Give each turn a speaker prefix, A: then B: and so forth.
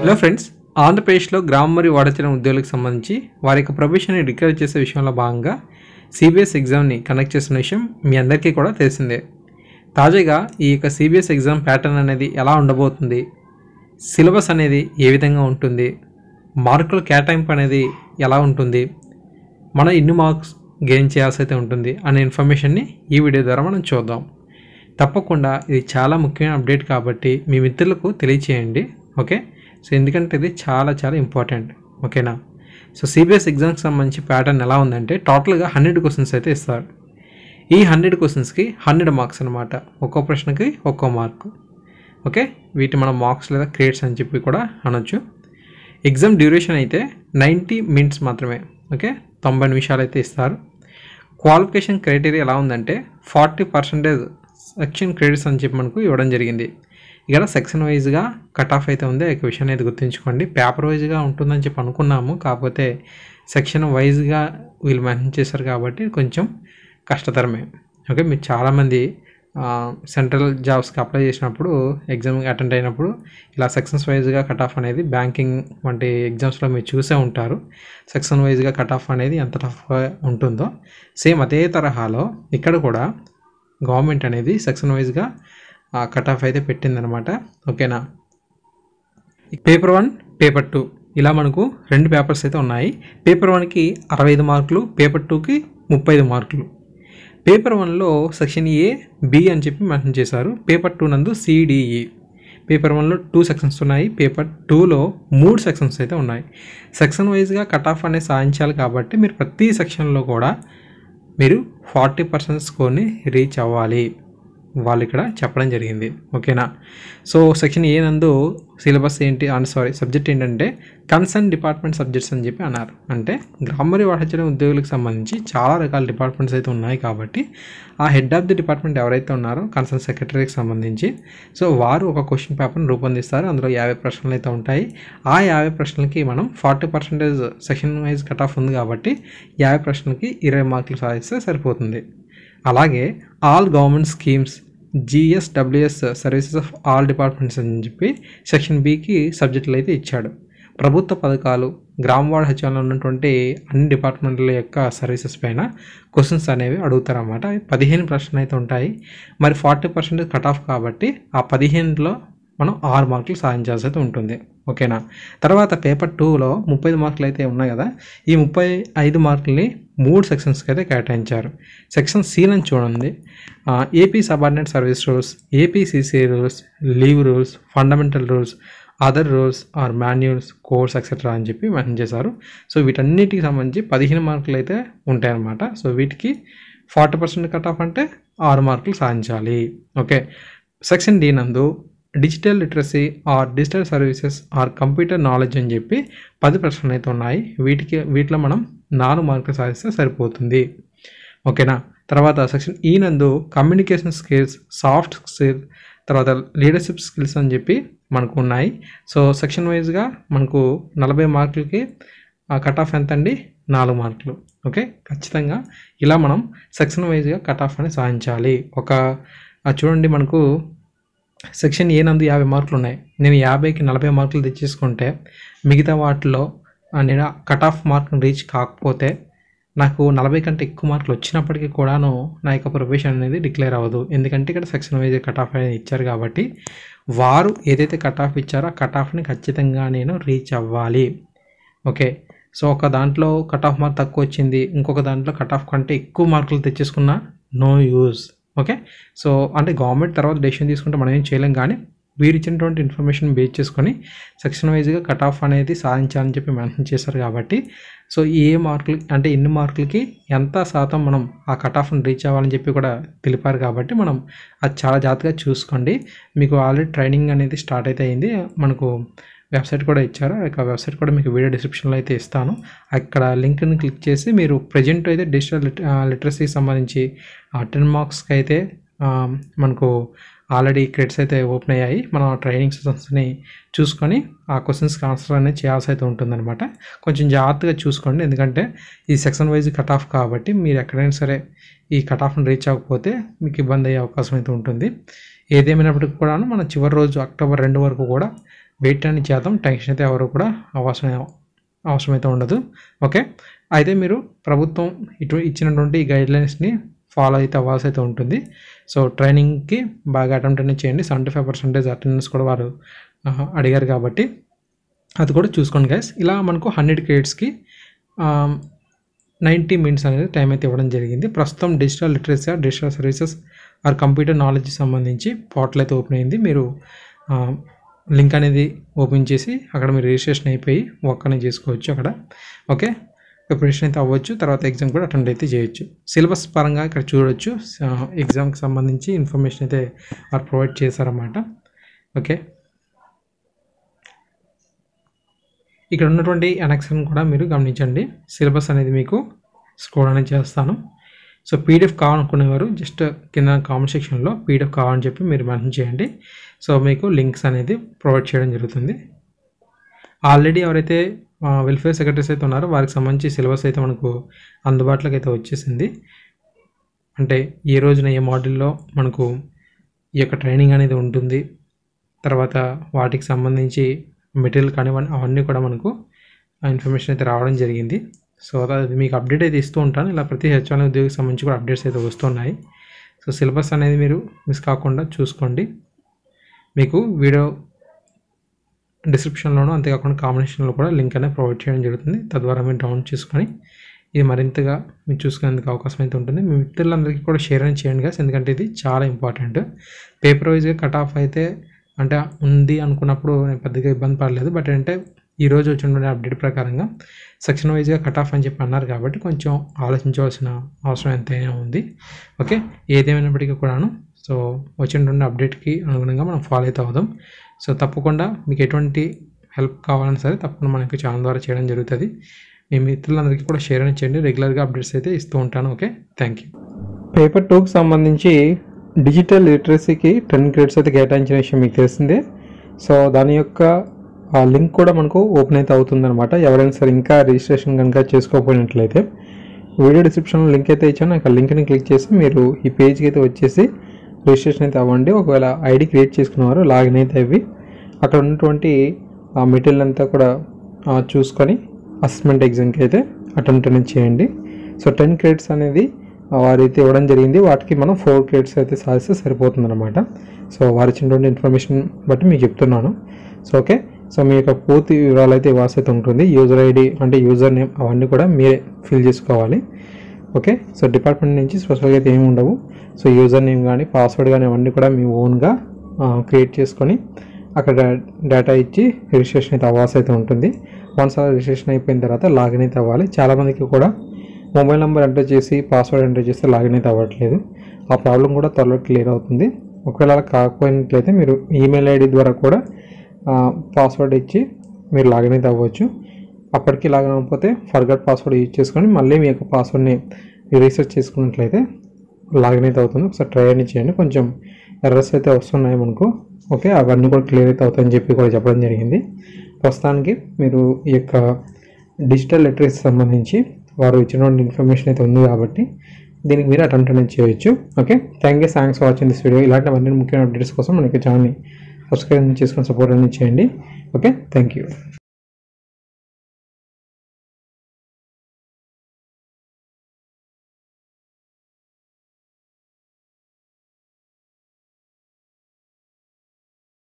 A: Hello friends, ఆంధ్రప్రదేశ్లో గ్రామ మరియు వాడచైన ఉద్యోగులకు సంబంధించి వారి యొక్క ప్రొఫెషన్ని డిక్లేర్ చేసే విషయంలో భాగంగా సిబిఎస్ ఎగ్జామ్ని కండక్ట్ చేస్తున్న విషయం మీ అందరికీ కూడా తెలిసిందే. తాజాగా ఈ యొక్క సిబిఎస్ ఎగ్జామ్ ప్యాటర్న్ అనేది ఎలా ఉండబోతుంది, సిలబస్ అనేది ఏ విధంగా ఉంటుంది, మార్కుల కేటాయింపు అనేది ఎలా ఉంటుంది, మనం ఎన్ని మార్క్స్ గెయిన్ చేయాల్సి అయితే ఉంటుంది అనే ఇన్ఫర్మేషన్ని ఈ వీడియో ద్వారా మనం చూద్దాం. తప్పకుండా ఇది చాలా ముఖ్యమైన అప్డేట్ కాబట్టి మీ మిత్రులకు తెలియచేయండి. ఓకే, సో ఎందుకంటే ఇది చాలా ఇంపార్టెంట్. ఓకేనా. సో సిబిఎస్ ఎగ్జామ్కి సంబంధించి ప్యాటర్న్ ఎలా ఉందంటే టోటల్గా 100 క్వశ్చన్స్ అయితే ఇస్తారు. ఈ 100 క్వశ్చన్స్కి 100 మార్క్స్ అనమాట. ఒక్కో ప్రశ్నకి ఒక్కో మార్కు. ఓకే, వీటి మనం మార్క్స్ లేదా క్రెడిట్స్ అని చెప్పి కూడా అనొచ్చు. ఎగ్జామ్ డ్యూరేషన్ అయితే 90 మినిట్స్ మాత్రమే. ఓకే, 90 నిమిషాలు అయితే ఇస్తారు. క్వాలిఫికేషన్ క్రైటీరియా ఎలా ఉందంటే 40% సెక్షన్ క్రెడిట్స్ అని చెప్పి మనకు ఇవ్వడం జరిగింది. ఇక్కడ సెక్షన్ వైజ్గా కట్ ఆఫ్ అయితే ఉంది. ఒక విషయాన్ని అయితే గుర్తుంచుకోండి. పేపర్ వైజ్గా ఉంటుందని చెప్పి అనుకున్నాము, కాకపోతే సెక్షన్ వైజ్గా వీళ్ళు మెన్షన్ చేశారు కాబట్టి కొంచెం కష్టతరమే. ఓకే, మీరు చాలామంది సెంట్రల్ జాబ్స్కి అప్లై చేసినప్పుడు ఎగ్జామ్ అటెండ్ అయినప్పుడు ఇలా సెక్షన్స్ వైజ్గా కట్ ఆఫ్ అనేది బ్యాంకింగ్ వంటి ఎగ్జామ్స్లో మీరు చూసే ఉంటారు. సెక్షన్ వైజ్గా కట్ ఆఫ్ అనేది ఎంత టఫ్గా ఉంటుందో సేమ్ అదే తరహాలో ఇక్కడ కూడా గవర్నమెంట్ అనేది సెక్షన్ వైజ్గా కట్ ఆఫ్ అయితే పెట్టిందనమాట. ఓకేనా. పేపర్ 1, పేపర్ 2 ఇలా మనకు 2 పేపర్స్ అయితే ఉన్నాయి. పేపర్ 1కి 65 మార్కులు, పేపర్ 2కి 35 మార్కులు. పేపర్ 1లో సెక్షన్ ఏ, బి అని చెప్పి మెన్షన్ చేశారు. పేపర్ 2 నందు సిడిఈ. పేపర్ 1లో 2 సెక్షన్స్ ఉన్నాయి. పేపర్ 2లో 3 సెక్షన్స్ అయితే ఉన్నాయి. సెక్షన్ వైజ్గా కట్ ఆఫ్ అనేది సాధించాలి కాబట్టి మీరు ప్రతి సెక్షన్లో కూడా మీరు 40% స్కోర్ని రీచ్ అవ్వాలి, వాళ్ళు ఇక్కడ చెప్పడం జరిగింది. ఓకేనా. సో సెక్షన్ ఏ నందు సిలబస్ ఏంటి సబ్జెక్ట్ ఏంటంటే కన్సర్న్ డిపార్ట్మెంట్ సబ్జెక్ట్స్ అని చెప్పి అన్నారు. అంటే గ్రామ మరియు వాడచైన ఉద్యోగులకు సంబంధించి చాలా రకాల డిపార్ట్మెంట్స్ అయితే ఉన్నాయి కాబట్టి ఆ హెడ్ ఆఫ్ ది డిపార్ట్మెంట్ ఎవరైతే ఉన్నారో కన్సర్న్ సెక్రటరీకి సంబంధించి సో వారు ఒక క్వశ్చన్ పేపర్ని రూపొందిస్తారు. అందులో 50 ప్రశ్నలు అయితే ఉంటాయి. ఆ 50 ప్రశ్నలకి మనం 40% సెక్షన్ వైజ్ కట్ ఆఫ్ ఉంది కాబట్టి 50 ప్రశ్నలకి 20 మార్కులు సాధిస్తే సరిపోతుంది. అలాగే all government schemes, GSWS services of all departments అని చెప్పి సెక్షన్ బికి సబ్జెక్టులు అయితే ఇచ్చాడు. ప్రభుత్వ పథకాలు, గ్రామ వాడచైనలో ఉన్నటువంటి అన్ని డిపార్ట్మెంట్ల యొక్క సర్వీసెస్ పైన క్వశ్చన్స్ అనేవి అడుగుతారన్నమాట. 15 ప్రశ్నలు అయితే ఉంటాయి. మరి 40% కట్ ఆఫ్ కాబట్టి ఆ 15లో మనం 6 మార్కులు సాధించాల్సి అయితే ఉంటుంది. ఓకేనా. తర్వాత పేపర్ 2లో 35 మార్కులు అయితే ఉన్నాయి కదా, ఈ 35 మార్కులని 3 సెక్షన్స్కి అయితే కేటాయించారు. సెక్షన్ సిలను చూడండి. AP subordinate service rules, APCC rules, leave rules, fundamental rules, other rules or manuals, course etcetera అని చెప్పి మెన్షన్ చేశారు. సో వీటన్నిటికి సంబంధించి 15 మార్కులు అయితే ఉంటాయన్నమాట. సో వీటికి 40% కట్ ఆఫ్ అంటే 6 మార్కులు సాధించాలి. ఓకే. సెక్షన్ డి నందు digital literacy or digital services or computer knowledge అని చెప్పి 10 ప్రశ్నలు అయితే ఉన్నాయి. వీటిలో మనం 4 మార్కులు సాధిస్తే సరిపోతుంది. ఓకేనా. తర్వాత సెక్షన్ ఈ నందు కమ్యూనికేషన్ స్కిల్స్, సాఫ్ట్ స్కిల్స్, తర్వాత లీడర్షిప్ స్కిల్స్ అని చెప్పి మనకు ఉన్నాయి. సో సెక్షన్ వైజ్గా మనకు 40 మార్కులకి కట్ ఆఫ్ ఎంత అండి? 4 మార్కులు. ఓకే, ఖచ్చితంగా ఇలా మనం సెక్షన్ వైజ్గా కట్ ఆఫ్ అని సాధించాలి. చూడండి, మనకు సెక్షన్ ఏ నందు 50 మార్కులు ఉన్నాయి. నేను 50కి 40 మార్కులు తెచ్చేసుకుంటే మిగతా వాటిలో నేను కట్ ఆఫ్ మార్క్ని రీచ్ కాకపోతే నాకు 40 కంటే ఎక్కువ మార్కులు వచ్చినప్పటికీ కూడాను నా యొక్క ప్రొఫెషన్ అనేది డిక్లేర్ అవ్వదు. ఎందుకంటే ఇక్కడ సెక్షన్ వైజ్ కట్ ఆఫ్ అనేది ఇచ్చారు కాబట్టి వారు ఏదైతే కట్ ఆఫ్ ఇచ్చారో ఆ కట్ ఆఫ్ని ఖచ్చితంగా నేను రీచ్ అవ్వాలి. ఓకే. సో ఒక దాంట్లో కట్ ఆఫ్ మార్క్ తక్కువ వచ్చింది, ఇంకొక దాంట్లో కట్ ఆఫ్ కంటే ఎక్కువ మార్కులు తెచ్చేసుకున్నా నో యూజ్. ఓకే. సో అంటే గవర్నమెంట్ తర్వాత డెసిషన్ తీసుకుంటే మనం ఏం చేయలేం, కానీ వీరు ఇచ్చినటువంటి ఇన్ఫర్మేషన్ బేస్ చేసుకొని సెక్షన్ వైజ్గా కట్ ఆఫ్ అనేది సాధించాలని చెప్పి మెన్షన్ చేశారు కాబట్టి సో ఏ మార్కులు అంటే ఎన్ని మార్కులకి ఎంత శాతం మనం ఆ కట్ ఆఫ్ని రీచ్ అవ్వాలని చెప్పి కూడా తెలిపారు కాబట్టి మనం అది చాలా జాగ్రత్తగా చూసుకోండి. మీకు ఆల్రెడీ ట్రైనింగ్ అనేది స్టార్ట్ అయితే అయింది. మనకు వెబ్సైట్ కూడా ఇచ్చారు. ఆ వెబ్సైట్ కూడా మీకు వీడియో డిస్క్రిప్షన్లో అయితే ఇస్తాను. అక్కడ లింక్ని క్లిక్ చేసి మీరు ప్రజెంట్ అయితే డిజిటల్ లిటరసీకి సంబంధించి 10 మార్క్స్కి అయితే మనకు ఆల్రెడీ క్రెడిట్స్ అయితే ఓపెన్ అయ్యాయి. మనం ట్రైనింగ్ సెషన్స్ని చూసుకొని ఆ క్వశ్చన్స్కి ఆన్సర్ అనేది చేయాల్సి అయితే ఉంటుందన్నమాట. కొంచెం జాగ్రత్తగా చూసుకోండి, ఎందుకంటే ఈ సెక్షన్ వైజ్ కట్ ఆఫ్ కాబట్టి మీరు ఎక్కడైనా సరే ఈ కట్ ఆఫ్ని రీచ్ అవ్వకపోతే మీకు ఇబ్బంది అయ్యే అవకాశం అయితే ఉంటుంది. ఏదేమైనప్పటికీ కూడా మన చివరి రోజు అక్టోబర్ 2 వరకు కూడా వెయిట్ అని చేద్దాం, టెన్షన్ అయితే ఎవరు కూడా అవసరమైతే ఉండదు. ఓకే, అయితే మీరు ప్రభుత్వం ఇచ్చినటువంటి గైడ్లైన్స్ని ఫాలో అయితే అవ్వాల్సి అయితే ఉంటుంది. సో ట్రైనింగ్కి బాగా అటెంప్ట్ అనేది చేయండి. 75% అటెండెన్స్ కూడా వారు అడిగారు కాబట్టి అది కూడా చూసుకోండి గైస్. ఇలా మనకు 100 క్రెడిట్స్కి 90 మినిట్స్ అనేది టైం అయితే ఇవ్వడం జరిగింది. ప్రస్తుతం digital literacy, digital services or computer నాలెడ్జ్కి సంబంధించి పోర్టల్ అయితే ఓపెన్ అయింది. మీరు లింక్ అనేది ఓపెన్ చేసి అక్కడ మీరు రిజిస్ట్రేషన్ అయిపోయి వర్క్ అనేది చేసుకోవచ్చు అక్కడ. ఓకే, ప్రిపరేషన్ అయితే అవ్వచ్చు, తర్వాత ఎగ్జామ్ కూడా అటెండ్ అయితే చేయొచ్చు. సిలబస్ పరంగా ఇక్కడ చూడవచ్చు, ఎగ్జామ్కి సంబంధించి ఇన్ఫర్మేషన్ అయితే వారు ప్రొవైడ్ చేశారన్నమాట. ఓకే, ఇక్కడ ఉన్నటువంటి అనెక్షన్ కూడా మీరు గమనించండి. సిలబస్ అనేది మీకు స్క్రోల్ అనేది చేస్తాను. సో పీడిఎఫ్ కావాలనుకునేవారు జస్ట్ కింద కామెంట్ సెక్షన్లో పీడిఎఫ్ కావాలని చెప్పి మీరు మెన్షన్ చేయండి. సో మీకు లింక్స్ అనేది ప్రొవైడ్ చేయడం జరుగుతుంది. ఆల్రెడీ ఎవరైతే వెల్ఫేర్ సెక్రటరీస్ అయితే ఉన్నారో వారికి సంబంధించి సిలబస్ అయితే మనకు అందుబాటులోకి అయితే వచ్చేసింది. అంటే ఏ రోజున ఏ మోడల్లో మనకు ఈ యొక్క ట్రైనింగ్ అనేది ఉంటుంది, తర్వాత వాటికి సంబంధించి మెటీరియల్ కానివ్వండి అవన్నీ కూడా మనకు ఇన్ఫర్మేషన్ అయితే రావడం జరిగింది. సో అది మీకు అప్డేట్ అయితే ఇస్తూ ఉంటాను. ఇలా ప్రతి హెచ్ఆర్ఎన్ ఉద్యోగికి సంబంధించి కూడా అప్డేట్స్ అయితే వస్తున్నాయి. సో సిలబస్ అనేది మీరు మిస్ కాకుండా చూసుకోండి. మీకు వీడియో డిస్క్రిప్షన్లోనూ అంతేకాకుండా కాంబినేషన్లో కూడా లింక్ అనేది ప్రొవైడ్ చేయడం జరుగుతుంది. తద్వారా మీరు డౌన్లోడ్ చేసుకొని ఇది మరింతగా మీరు చూసుకునేందుకు అవకాశం అయితే ఉంటుంది. మీ మిత్రులందరికీ కూడా షేర్ అని చేయండి గాస్, ఎందుకంటే ఇది చాలా ఇంపార్టెంట్. పేపర్ వైజ్గా కట్ ఆఫ్ అయితే అంటే ఉంది అనుకున్నప్పుడు నేను పెద్దగా ఇబ్బంది పడలేదు. బట్ అంటే ఈరోజు వచ్చిన అప్డేట్ ప్రకారంగా సెక్షన్ వైజ్గా కట్ ఆఫ్ అని చెప్పి అన్నారు కాబట్టి కొంచెం ఆలోచించవలసిన అవసరం ఎంతైనా ఉంది. ఓకే, ఏదేమైనప్పటికీ కూడాను సో వచ్చినటువంటి అప్డేట్కి అనుగుణంగా మనం ఫాలో అయితే అవుదాం. సో తప్పకుండా మీకు ఎటువంటి హెల్ప్ కావాలన్నా సరే తప్పకుండా మనకి ఛానల్ ద్వారా చేయడం జరుగుతుంది. మీ మిత్రులందరికీ కూడా షేర్ అని చేయండి. రెగ్యులర్గా అప్డేట్స్ అయితే ఇస్తూ ఉంటాను. Okay, thank you. పేపర్ 2కి సంబంధించి డిజిటల్ లిటరసీకి 10 క్రెడిట్స్ అయితే కేటాయించిన విషయం మీకు తెలిసిందే. సో దాని యొక్క లింక్ కూడా మనకు ఓపెన్ అయితే అవుతుందన్నమాట. ఎవరైనా సరే ఇంకా రిజిస్ట్రేషన్ కనుక చేసుకోకపోయినట్లయితే వీడియో డిస్క్రిప్షన్లో లింక్ అయితే ఇచ్చాను. ఆ లింక్ని క్లిక్ చేసి మీరు ఈ పేజ్కి అయితే వచ్చేసి రిజిస్ట్రేషన్ అయితే అవ్వండి. ఒకవేళ ఐడి క్రియేట్ చేసుకున్నవారు లాగిన్ అయితే అవి అక్కడ ఉన్నటువంటి మెటీరియల్ అంతా కూడా చూసుకొని అసెస్మెంట్ ఎగ్జామ్కి అయితే అటెంప్ట్ అనేది చేయండి. సో 10 క్రెడిట్స్ అనేది వారైతే ఇవ్వడం జరిగింది. వాటికి మనం 4 క్రెడిట్స్ అయితే సాధిస్తే సరిపోతుందన్నమాట. సో వారు ఇచ్చినటువంటి ఇన్ఫర్మేషన్ బట్టి మీకు చెప్తున్నాను. సో ఓకే, సో మీ యొక్క పూర్తి వివరాలు అయితే ఇవ్వాల్సి అయితే ఉంటుంది. యూజర్ ఐడి అంటే యూజర్ నేమ్ అవన్నీ కూడా మీరే ఫిల్ చేసుకోవాలి. ఓకే, సో డిపార్ట్మెంట్ నుంచి స్పెషల్గా అయితే ఏమి ఉండవు. సో యూజర్ నేమ్ కానీ పాస్వర్డ్ కానీ అవన్నీ కూడా మీ ఓన్గా క్రియేట్ చేసుకొని అక్కడ డేటా ఇచ్చి రిజిస్ట్రేషన్ అయితే అవ్వాల్సి అయితే ఉంటుంది. వన్స్ అలా రిజిస్ట్రేషన్ అయిపోయిన తర్వాత లాగిన్ అయితే అవ్వాలి. చాలామందికి కూడా మొబైల్ నెంబర్ ఎంటర్ చేసి పాస్వర్డ్ ఎంటర్ చేస్తే లాగిన్ అయితే అవ్వట్లేదు. ఆ ప్రాబ్లం కూడా త్వరలో క్లియర్ అవుతుంది. ఒకవేళ అలా కాకపోయినట్లయితే మీరు ఈమెయిల్ ఐడి ద్వారా కూడా పాస్వర్డ్ ఇచ్చి మీరు లాగిన్ అయితే అవ్వచ్చు. అప్పటికి లాగిన్ అవ్వకపోతే ఫర్గట్ పాస్వర్డ్ యూజ్ చేసుకొని మళ్ళీ మీ యొక్క పాస్వర్డ్ని రీసెర్చ్ చేసుకున్నట్లయితే లాగిన్ అయితే అవుతుంది. ఒకసారి ట్రై అని చేయండి. కొంచెం ఎర్రర్స్ అయితే వస్తున్నాయి మనకు. ఓకే, అవన్నీ కూడా క్లియర్ అయితే అవుతాయని చెప్పి కూడా చెప్పడం జరిగింది. ప్రస్తుతానికి మీరు ఈ యొక్క డిజిటల్ లిటరసీ సంబంధించి వారు ఇచ్చినటువంటి ఇన్ఫర్మేషన్ అయితే ఉంది కాబట్టి దీనికి మీరు అటెంప్ట్ అనేది చేయొచ్చు. Okay, thanks for watching this video. ఇలాంటి అన్ని ముఖ్యమైన అప్డేట్స్ కోసం మనకి ఛానల్ని సబ్స్క్రైబ్ చేసుకొని సపోర్ట్ అనేది చేయండి. Okay, thank you.